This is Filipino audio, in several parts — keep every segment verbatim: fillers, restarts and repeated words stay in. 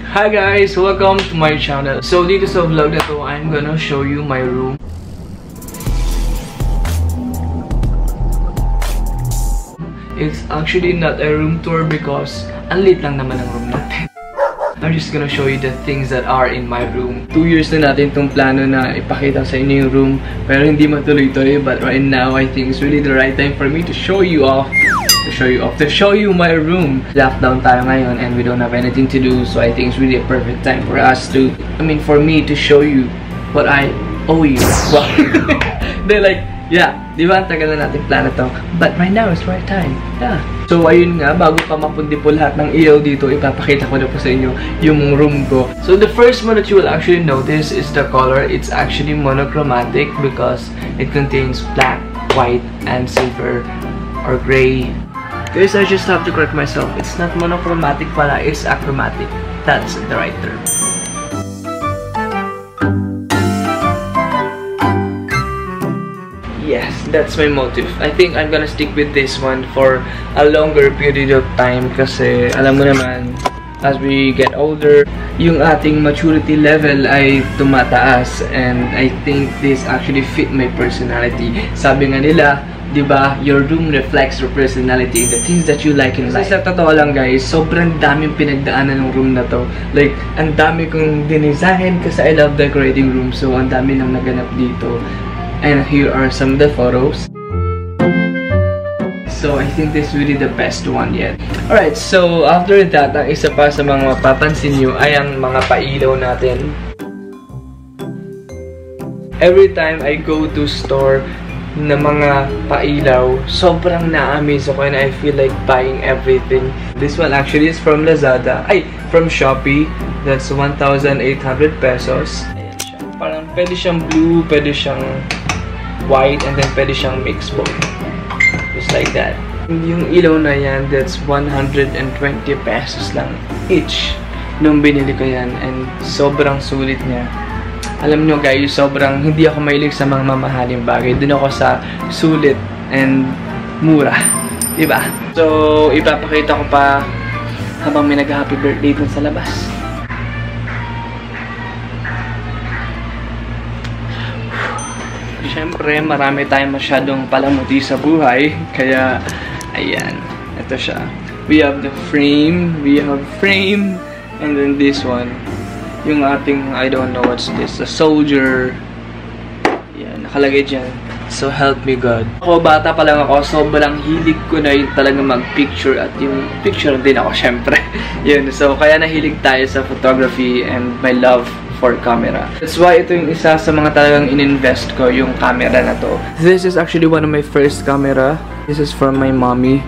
Hi guys! Welcome to my channel. So dito sa vlog na to, I'm gonna show you my room. It's actually not a room tour because ang liit lang naman ang room natin. I'm just gonna show you the things that are in my room. Two years na natin itong plano na ipakita sa inyo yung room, pero hindi matuloy-tuloy. But right now, I think it's really the right time for me to show you off. To show you off. To show you my room. Lockdown tayo ngayon and we don't have anything to do, so I think it's really a perfect time for us to, I mean, for me to show you what I owe you. Wow. They're like, yeah, di ba? Ang tagal na natin plano to. But right now, it's right time. Yeah. So, ayun nga, bago pa mapundi po lahat ng ilaw dito, ipapakita ko na po sa inyo yung room ko. So, the first one that you will actually notice is the color. It's actually monochromatic because it contains black, white, and silver or gray. Guys, I just have to correct myself. It's not monochromatic pala, it's achromatic. That's the right term. Yes, that's my motive. I think I'm gonna stick with this one for a longer period of time kasi alam mo naman, as we get older, yung ating maturity level ay tumataas, and I think this actually fit my personality. Sabi nga nila, diba, your room reflects your personality, the things that you like in life. Sa totoo lang guys, sobrang daming pinagdaanan ng room na to. Like, ang dami kong dinisign kasi I love decorating room, so ang dami nang naganap dito. And here are some of the photos. So I think this is really the best one yet. Alright, so after that, ang isa pa sa mga mapapansin nyo ay ang mga pailaw natin. Every time I go to store na mga pailaw, sobrang na-amaze ako and I feel like buying everything. This one actually is from Lazada. Ay, from Shopee. That's one thousand eight hundred pesos. Ayan siya. Parang pwede siyang blue, pwede siyang white, and then pwede siyang mix both. Just like that. Yung ilaw na yan, that's one hundred twenty pesos lang each nung binili ko yan, and sobrang sulit niya. Alam nyo guys, sobrang hindi ako mahilig sa mga mamahaling bagay. Doon ako sa sulit and mura. Diba? So, ipapakita ko pa habang may nag-happy birthday dun sa labas. Siyempre, marami tayong masyadong palamuti sa buhay. Kaya, ayan. Ito siya. We have the frame. We have frame. And then this one. Yung ating, I don't know what's this. A soldier. Yan, nakalagay dyan. So, help me God. Ako, bata pa lang ako. Sobrang hilig ko na yung talaga mag-picture. At yung picture din ako, syempre. Yun. So, kaya nahilig tayo sa photography and my love for camera. That's why ito yung isa sa mga talagang in-invest ko, yung camera na to. This is actually one of my first camera. This is from my mommy.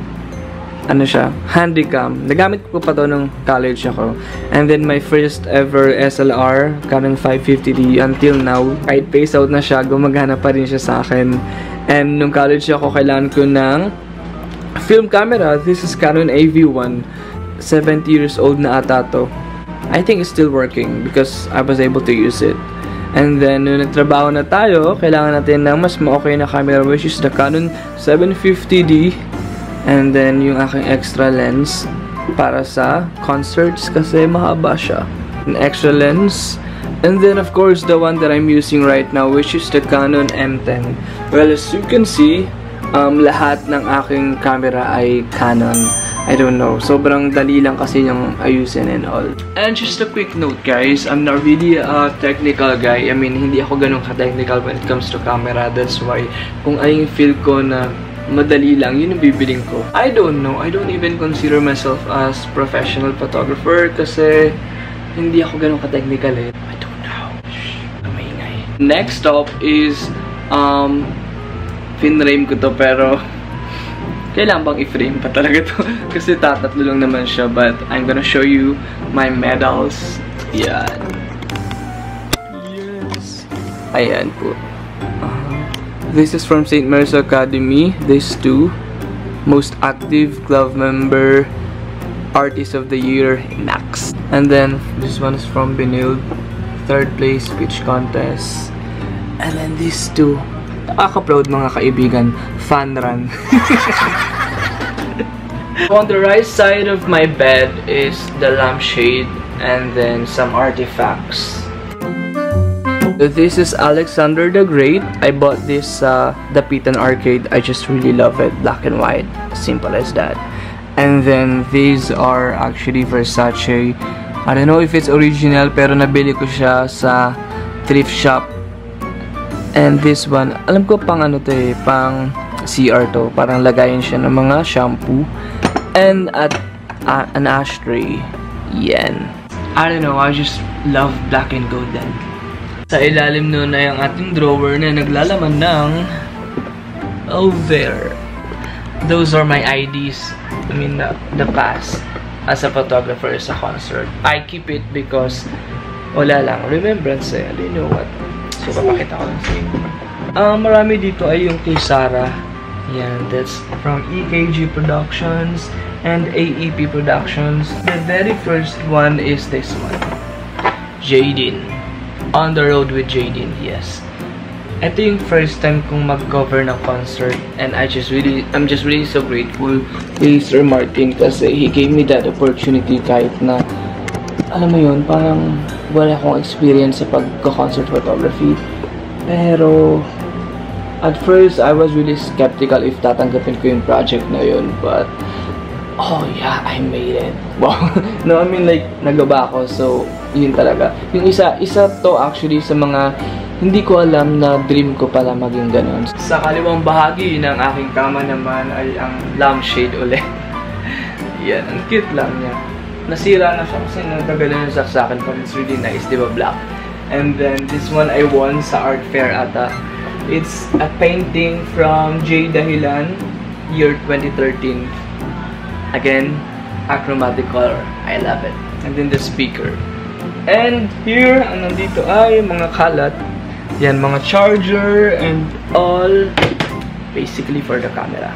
Ano siya? Handycam. Nagamit ko pa to nung college ako. And then my first ever S L R, Canon five fifty D, until now. Kahit phase out na siya, gumagana pa rin siya sa akin. And nung college ako, kailangan ko ng film camera. This is Canon A V one. seventy years old na ata to. I think it's still working because I was able to use it. And then, nung nagtrabaho na tayo, kailangan natin ng mas ma-okay na camera, which is the Canon seven fifty D. And then, yung aking extra lens para sa concerts kasi mahaba siya. An extra lens. And then, of course, the one that I'm using right now, which is the Canon M ten. Well, as you can see, um, lahat ng aking camera ay Canon. I don't know. Sobrang dali lang kasi yung ayusin and all. And just a quick note guys, I'm not really a technical guy. I mean, hindi ako ganun ka-technical when it comes to camera. That's why, kung ay feel ko na madali lang, yun yung bibiling ko. I don't know. I don't even consider myself as professional photographer kasi hindi ako ganun ka-technical eh. I don't know. Shh, kamay-ingay. Next up is, um, finrame ko to pero kailangan bang i-frame pa talaga to? Kasi tatatlo lang naman siya. But I'm gonna show you my medals. Yan. Yes. Ayan po. Uh, this is from Saint Mary's Academy. These two. Most active club member. Artist of the Year. Max. And then this one is from Benilde. Third place speech contest. And then these two. Nakaka-proud mga kaibigan. Fan run. On the right side of my bed is the lampshade and then some artifacts. This is Alexander the Great. I bought this uh, the Dapitan Arcade. I just really love it. Black and white. Simple as that. And then these are actually Versace. I don't know if it's original pero nabili ko siya sa thrift shop. And this one, alam ko pang ano to eh, pang C R to. Parang lagayin siya ng mga shampoo. And at uh, an ashtray. Yan. I don't know, I just love black and gold then. Sa ilalim nun na yung ating drawer na naglalaman ng oh there. Those are my I Ds. I mean the, the past as a photographer sa concert. I keep it because wala lang. Remembrance eh. You know what? So papakita ko lang sa inyo. Uh, marami dito ay yung kay Sarah. Yan. That's from E K G Productions and A E P Productions. The very first one is this one. Jaden. On the Road with Jaden, yes. Ito yung first time kong mag-cover ng concert and I just really, I'm just really so grateful kay Sir Martin kasi he gave me that opportunity kahit na, alam mo yun, parang wala akong experience sa pag-concert photography. Pero, at first, I was really skeptical if tatanggapin ko yung project na yun, but, oh yeah, I made it. Wow. No, I mean like, nagaba ako, so, yun talaga. Yung isa, isa to actually sa mga hindi ko alam na dream ko pala maging ganun. Sa kaliwang bahagi ng aking kama naman ay ang lampshade ulit. Yan, ang cute lang niya. Nasira na siya kasi natagalan yung saksakan but it's really nice, di ba black? And then this one I won sa art fair ata. It's a painting from J. Dahilan, year twenty thirteen. Again, achromatic color. I love it. And then the speaker. And here, ang nandito ay mga kalat. Yan, mga charger and all. Basically for the camera.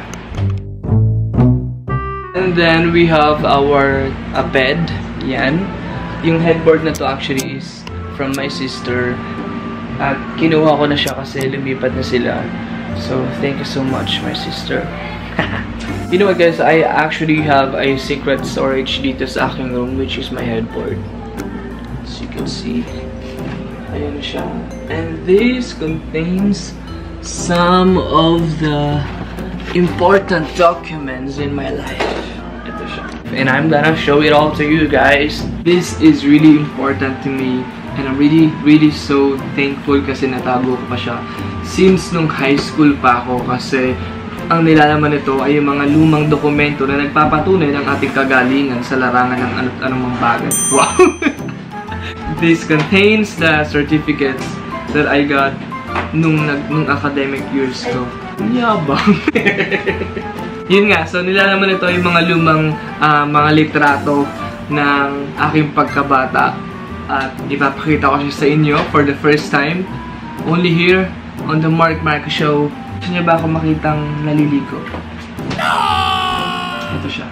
And then we have our a bed. Yan. Yung headboard na to actually is from my sister. At kinuha ko na siya kasi lumipat na sila. So, thank you so much, my sister. You know what guys, I actually have a secret storage dito sa aking room which is my headboard. As you can see, ayan siya. And this contains some of the important documents in my life. Ito siya. And I'm gonna show it all to you guys. This is really important to me. And I'm really, really so thankful kasi natago ko pa siya. Since nung high school pa ako kasi ang nilalaman nito ay yung mga lumang dokumento na nagpapatunay ng ating kagalingan sa larangan ng ano't anumang bagay. Wow! This contains the certificates that I got nung, nung academic years ko. Yabang! Yun nga, so nilalaman nito yung mga lumang uh, mga litrato ng aking pagkabata. At ipapakita ko siya sa inyo for the first time. Only here on the Mark Marco Show. Gusto niyo ba ako makitang naliligo? Ito siya.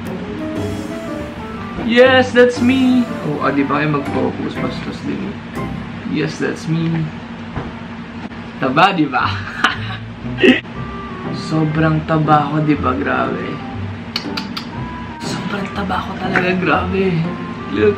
Yes, that's me! Oh, ah, di ba kayo mag-focus? Bastos din. Yes, that's me. Taba, di ba? Sobrang taba ko, di ba? Grabe. Sobrang taba ko talaga, grabe. Look.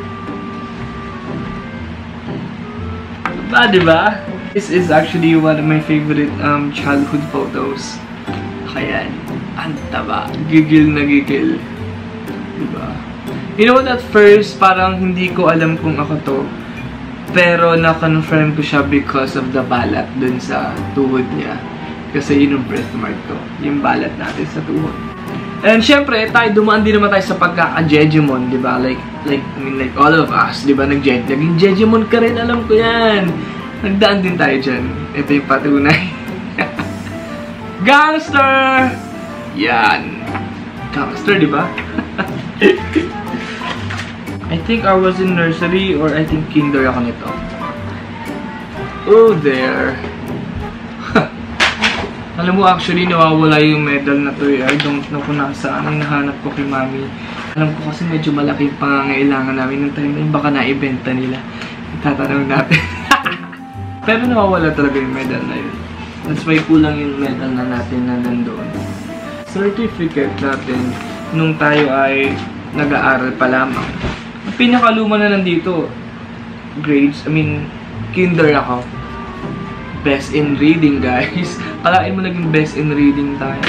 Taba, di ba? This is actually one of my favorite um, childhood photos. Ayan. Ang taba. Gigil na gigil. Diba? You know what, at first, parang hindi ko alam kung ako to. Pero na-confirm ko siya because of the balat dun sa tuhod niya. Kasi yun yung birthmark ko. Yung balat natin sa tuhod. And syempre, tayo dumaan din naman tayo sa pagkaka-Jejemon, diba? Like, like, I mean, like all of us, diba? Nag-Jejemon. Naging Jejemon ka rin, alam ko yan. Nagdaan din tayo dyan. Ito yung patunay. Gangster! Yan. Gangster, di ba? I think I was in nursery or I think kinder ako nito. Oh, there. Alam mo, actually, nawawala yung medal na to eh. I don't know kung nasaan. Ang nahanap ko kay mami. Alam ko kasi medyo malaki yung pangangailangan namin ng time na yun. Baka naibenta nila. Itatanong natin. Pero nawawala talaga yung medal na yun. That's why kulang yung medal na natin na nandoon. Certificate natin nung tayo ay nag-aaral pa lamang. Ang pinakaluma na nandito, grades, I mean, kinder ako. Best in reading, guys. Kalain mo naging best in reading tayo.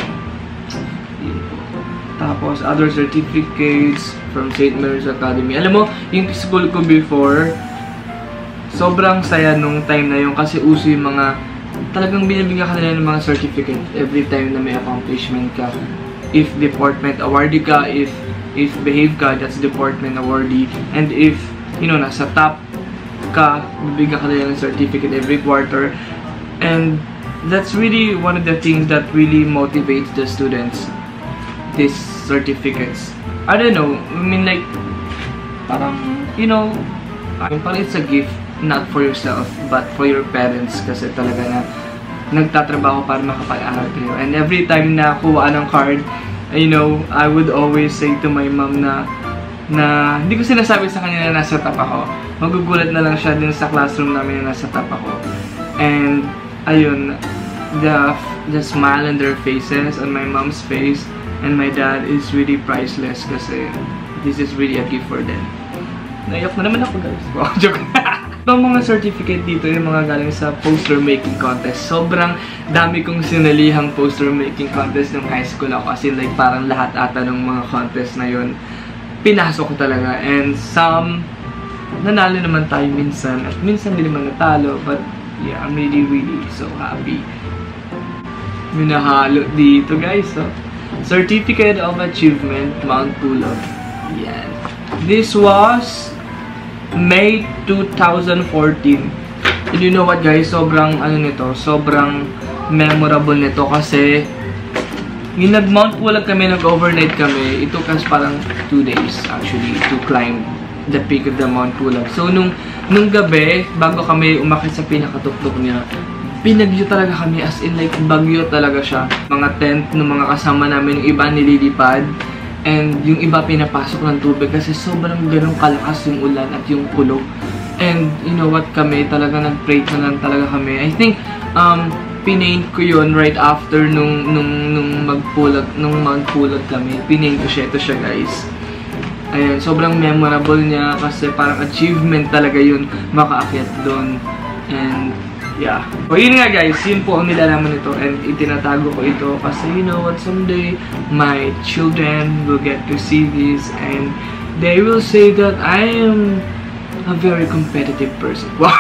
Tapos, other certificates from Saint Mary's Academy. Alam mo, yung school ko before, sobrang saya nung time na yun kasi uso yung mga, talagang binibigyan ka nila ng mga certificate every time na may accomplishment ka. If department awardee ka, if if behave ka, that's department awardee. And if, you know, nasa top ka, bibigyan ka nila ng certificate every quarter. And that's really one of the things that really motivates the students, these certificates. I don't know, I mean like, parang, you know, parang it's a gift, not for yourself, but for your parents, kasi talaga na nagtatrabaho para makapag-aral kayo. And every time na kuha ng card, you know, I would always say to my mom na, na hindi ko sinasabi sa kanya na nasa top ako. Magugulat na lang siya din sa classroom namin na nasa top ako. And, ayun, the, the smile on their faces, on my mom's face, and my dad is really priceless kasi this is really a gift for them. Naiyak na naman ako, guys. Wow, joke. Ang mga certificate dito, yung mga galing sa poster making contest. Sobrang dami kong sinalihang poster making contest nung high school ako. As in, like, parang lahat ata ng mga contest na yun, pinasok ko talaga. And some, nanalo naman tayo minsan. At minsan din naman natalo. But, yeah, I'm really, really so happy. Minahalo dito, guys. So, Certificate of Achievement, Mount Pulag. Yan. This was May two thousand fourteen. And you know what, guys? Sobrang, ano nito, sobrang memorable nito kasi yung nag-Mount Pulag kami, nag-overnight kami, it took us parang two days actually to climb the peak of the Mount Pulag. So, nung, nung gabi, bago kami umakit sa pinakatuktok niya, pinagyo talaga kami, as in like bagyo talaga siya. Mga tent ng mga kasama namin, yung iba nililipad, and yung iba pinapasok ng tubig kasi sobrang ganun kalakas yung ulan at yung kulog. And you know what, kami talaga nag-pray na lang talaga kami. I think um pinaint ko yun right after nung nung nung magpulag, nung Mount Pulag kami. Pinaint ko siya, ito siya, guys. Ayan, sobrang memorable niya kasi parang achievement talaga yun makaakyat doon. And yeah. So, yun nga, guys. Yun po ang nilalaman nito. And itinatago ko ito kasi, you know what, someday, my children will get to see this and they will say that I am a very competitive person. Wow!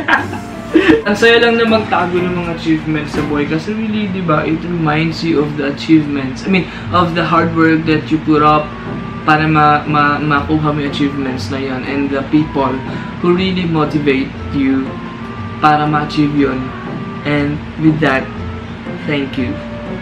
Ang saya lang na magtago ng mga achievements sa buhay kasi really, di ba, it reminds you of the achievements. I mean, of the hard work that you put up para ma ma makuha mo yung achievements na yan. And the people who really motivate you para ma-achieve yun. And with that, thank you.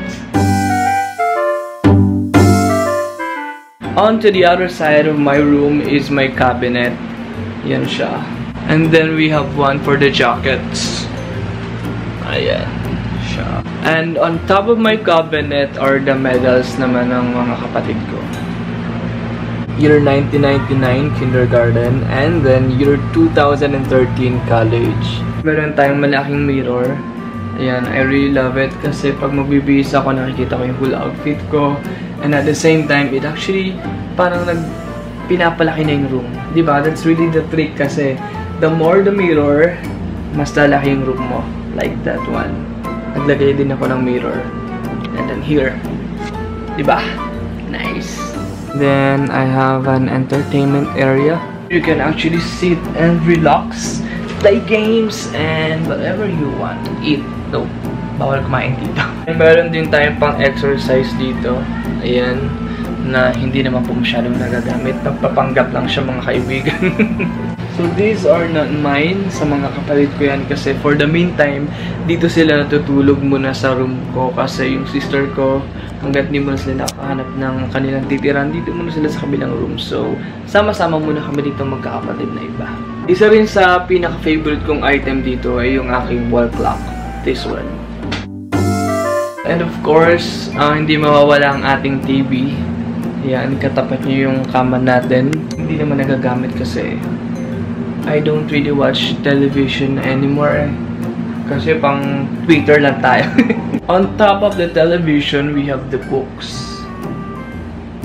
On to the other side of my room is my cabinet. Yan siya. And then we have one for the jackets. Ayan siya. And on top of my cabinet are the medals naman ng mga kapatid ko. Year nineteen ninety-nine, kindergarten, and then year two thousand thirteen, college. Meron tayong malaking mirror. Ayan, I really love it kasi pag magbibihis ako, nakikita ko yung full outfit ko. And at the same time, it actually parang nag pinapalaki na yung room. Diba? That's really the trick kasi the more the mirror, mas lalaki yung room mo. Like that one. Naglagay din ako ng mirror. And then here. Diba? Nice. Then I have an entertainment area. You can actually sit and relax, play games, and whatever you want. Eat. No, bawal kumain dito. Meron din tayong pang exercise dito. Ayan, na hindi naman po masyadong nagagamit. Nagpapanggap lang siya, mga kaibigan. So these are not mine. Sa mga kapatid ko yan kasi for the meantime, dito sila natutulog muna sa room ko kasi yung sister ko, hanggat hindi muna sila nakahanap ng kanilang titiran, dito muna sila sa kabilang room. So, sama-sama muna kami dito magkakapatid na iba. Isa rin sa pinaka-favorite kong item dito ay yung aking wall clock. This one. And of course, uh, hindi mawawala ang ating T V. Yan, katapat niyo yung kama natin. Hindi naman nagagamit kasi I don't really watch television anymore. Kasi pang Twitter lang tayo. On top of the television, we have the books.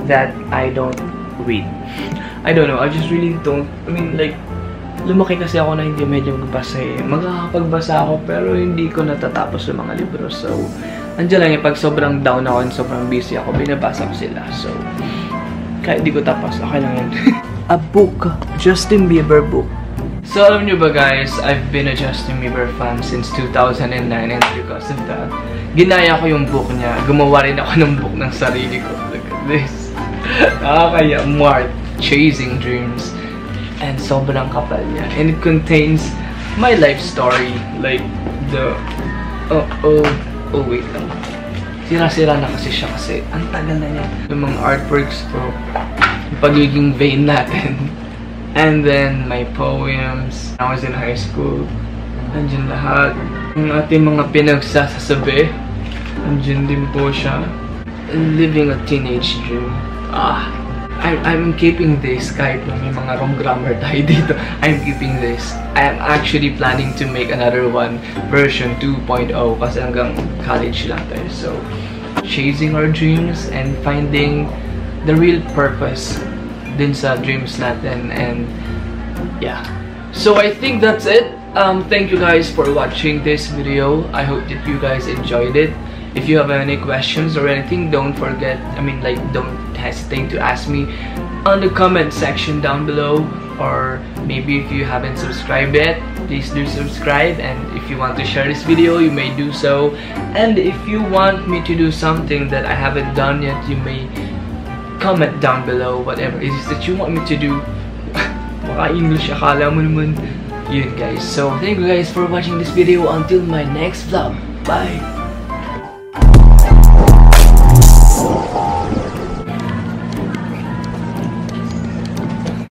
that I don't read. I don't know, I just really don't, I mean like, lumaki kasi ako na hindi medyo magbasa eh. Magkakapagbasa ako pero hindi ko natatapos yung mga libro. So, andyan lang eh, pag sobrang down ako and sobrang busy ako, binabasa ko sila. So, kahit di ko tapos, okay lang yun. A book, Justin Bieber book. So, alam nyo ba guys, I've been a Justin Bieber fan since two thousand nine and because of that, ginaya ko yung book niya. Gumawa rin ako ng book ng sarili ko. Look at this. Nakakaya, Mart, Chasing Dreams. And sobrang kapal niya. And it contains my life story. Like, the... Oh, oh, oh, wait lang. Sira-sira na kasi siya kasi ang tagal na niya. Yung mga artworks ko, yung pagiging vain natin. And then, my poems. When I was in high school, nandiyan lahat. Yung ating mga pinagsasasabi, nandiyan din po siya. Living a teenage dream. Ah, I, I'm keeping this kahit na may mga wrong grammar tayo dito. I'm keeping this. I am actually planning to make another one, version two point oh, kasi hanggang college lang tayo. So, chasing our dreams and finding the real purpose din sa dreams natin. And yeah, so I think that's it. Um, thank you guys for watching this video. I hope that you guys enjoyed it. If you have any questions or anything, don't forget, I mean like, don't hesitate to ask me on the comment section down below. Or maybe if you haven't subscribed yet, please do subscribe. And if you want to share this video, you may do so. And if you want me to do something that I haven't done yet, you may comment down below whatever it is that you want me to do. Maka English, akala mo naman. Yun guys. So thank you guys for watching this video. Until my next vlog. Bye!